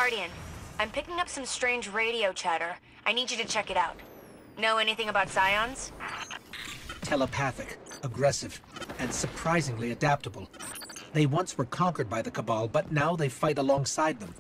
Guardian. I'm picking up some strange radio chatter. I need you to check it out. Know anything about Scions? Telepathic, aggressive, and surprisingly adaptable. They once were conquered by the Cabal, but now they fight alongside them.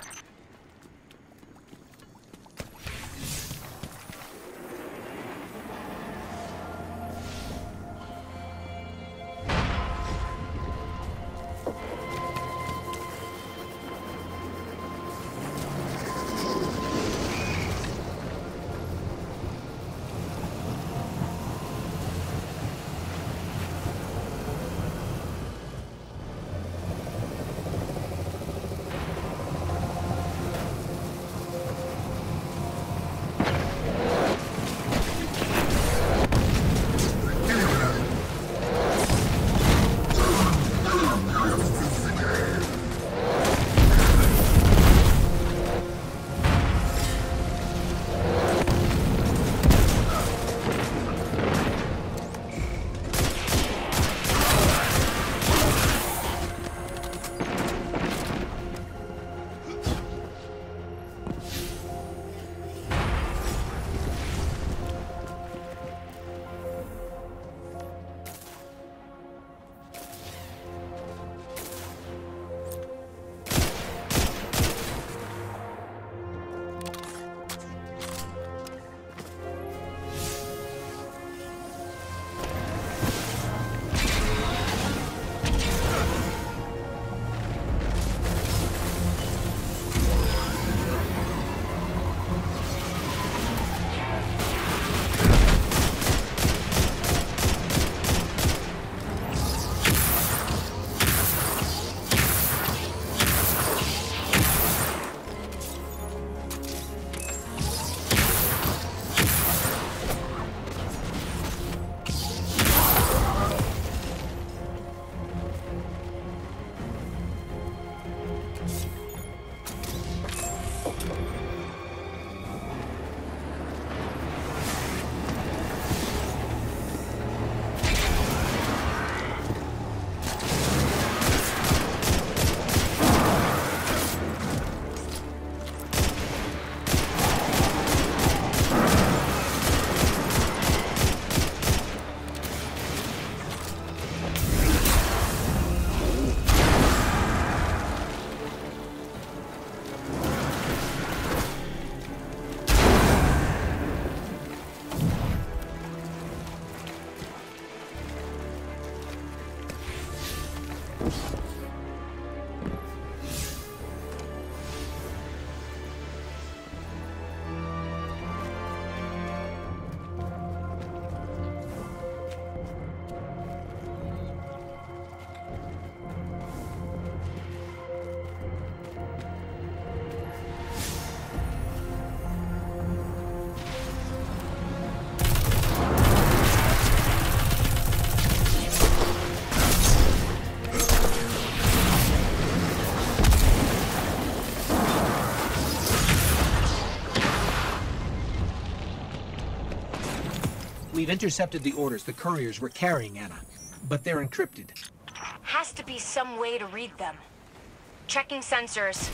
We've intercepted the orders the couriers were carrying, Anna, but they're encrypted. Has to be some way to read them. Checking sensors.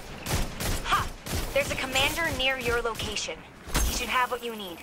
Ha! There's a commander near your location. He should have what you need.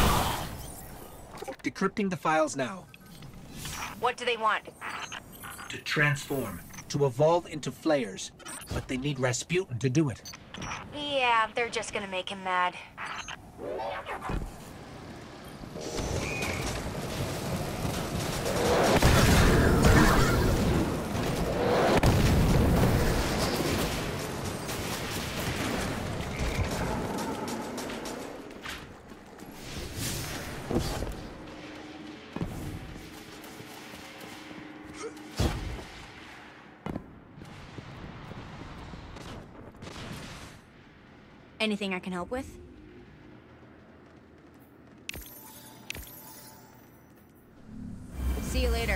Decrypting the files now. What do they want? to transform, to evolve into flayers. But they need Rasputin to do it. Yeah, they're just gonna make him mad. Anything I can help with? See you later.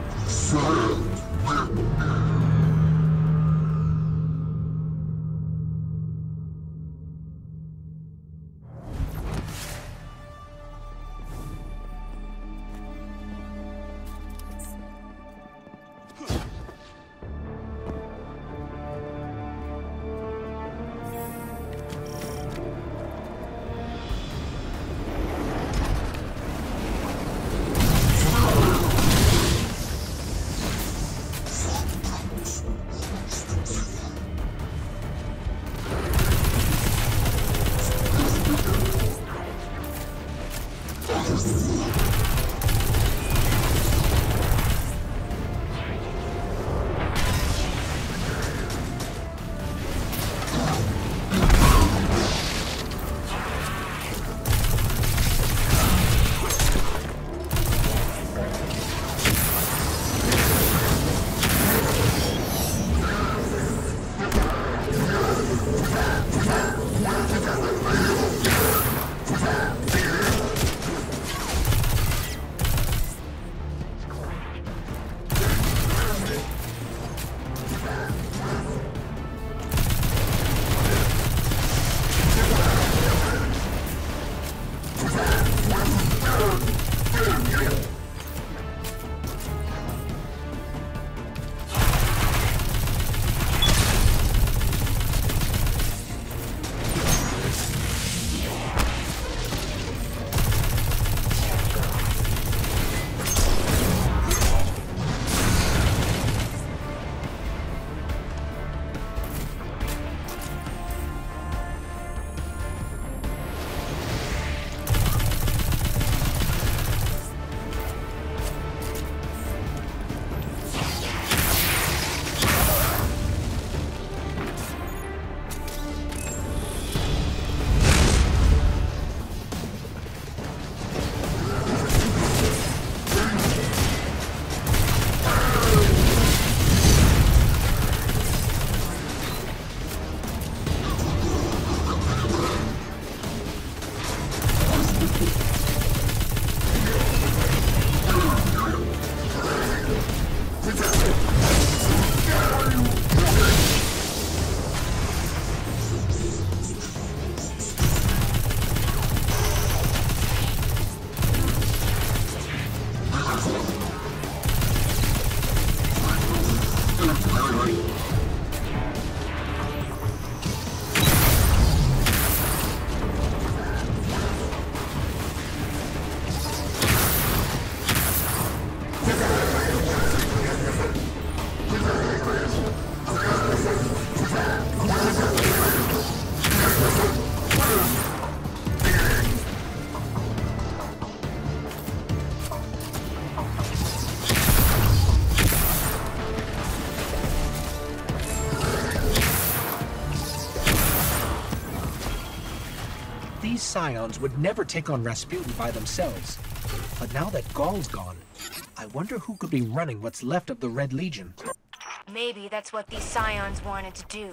These scions would never take on Rasputin by themselves. But now that Gaul's gone, I wonder who could be running what's left of the Red Legion. Maybe that's what these scions wanted to do.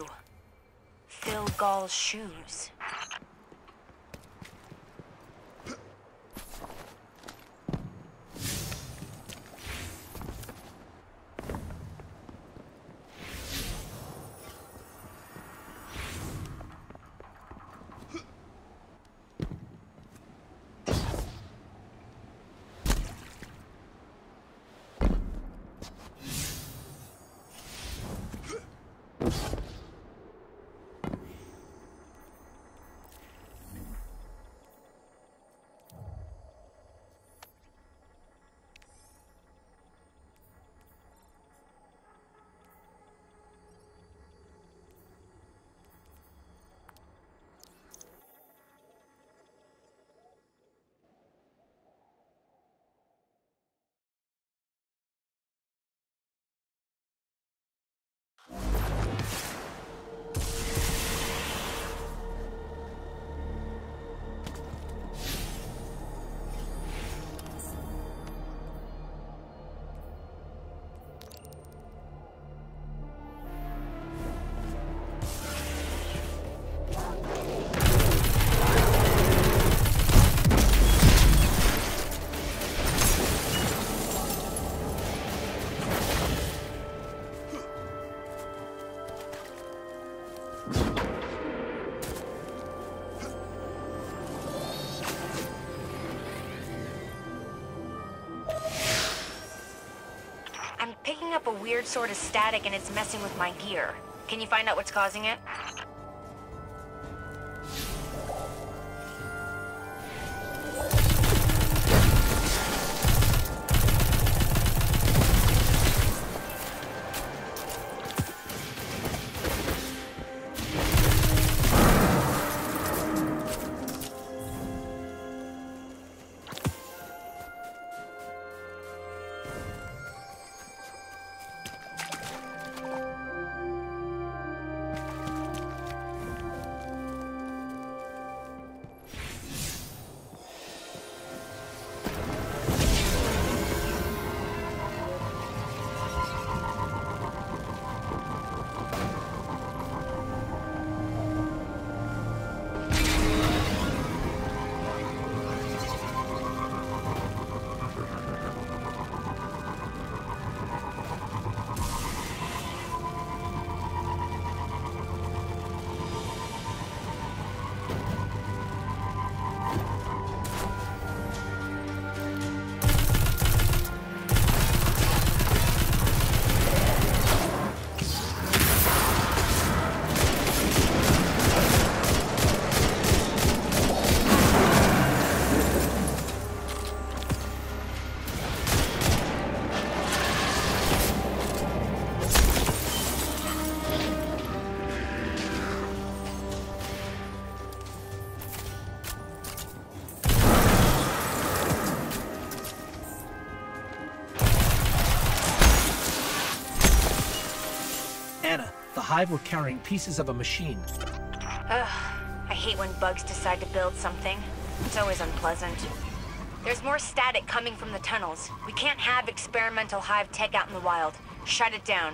Fill Gaul's shoes. picking up a weird sort of static and it's messing with my gear. Can you find out what's causing it? The Hive were carrying pieces of a machine. Ugh, I hate when bugs decide to build something. It's always unpleasant. There's more static coming from the tunnels. We can't have experimental Hive tech out in the wild. Shut it down.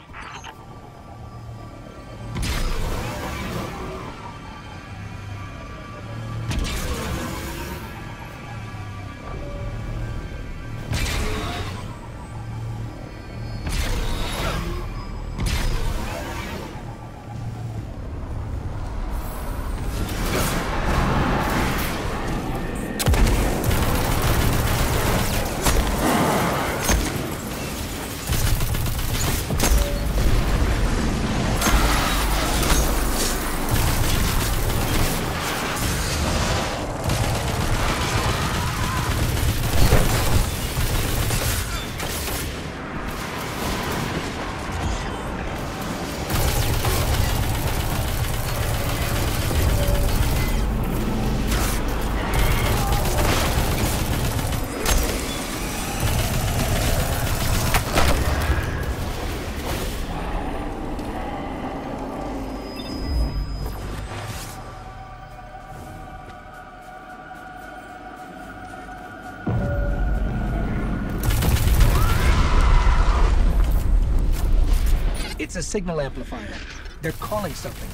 It's a signal amplifier. They're calling something.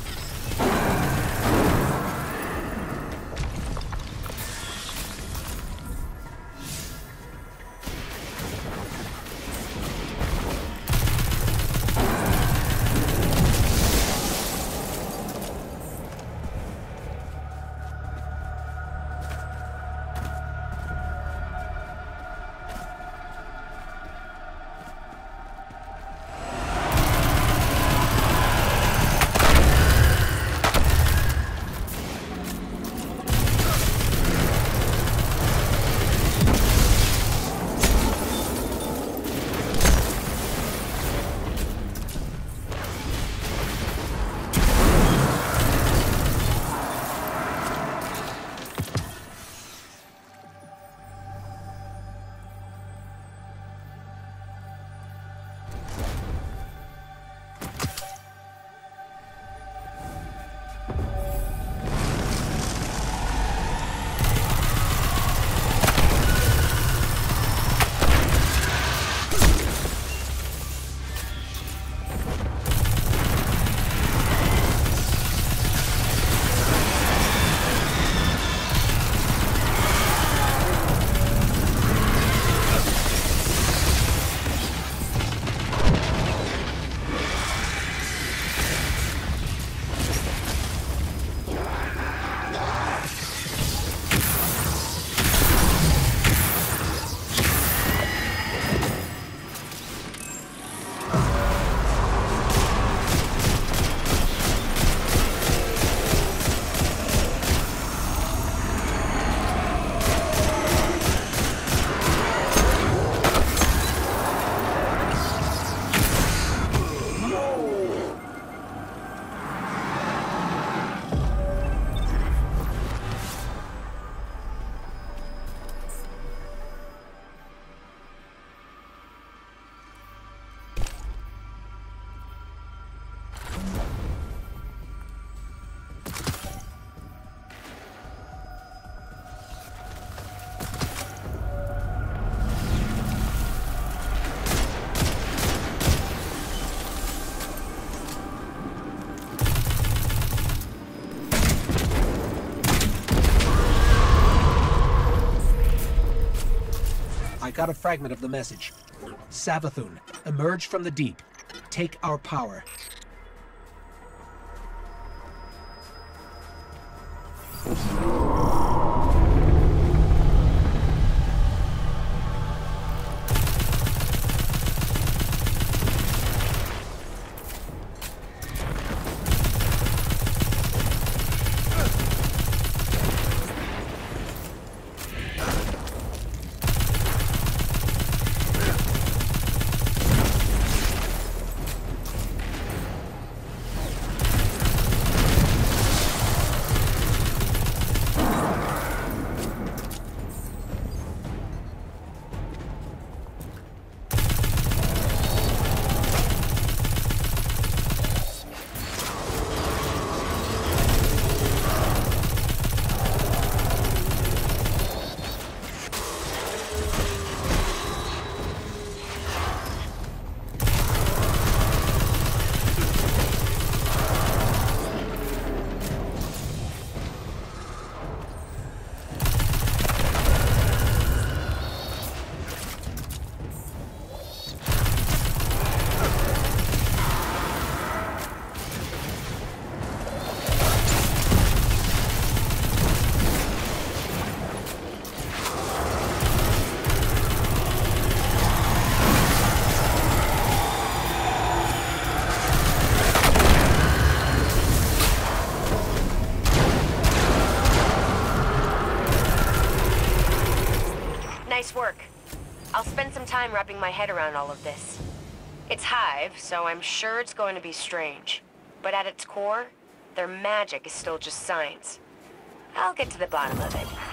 got a fragment of the message. Savathun, emerge from the deep. Take our power. Nice work. I'll spend some time wrapping my head around all of this. It's Hive, so I'm sure it's going to be strange. But at its core, their magic is still just science. I'll get to the bottom of it.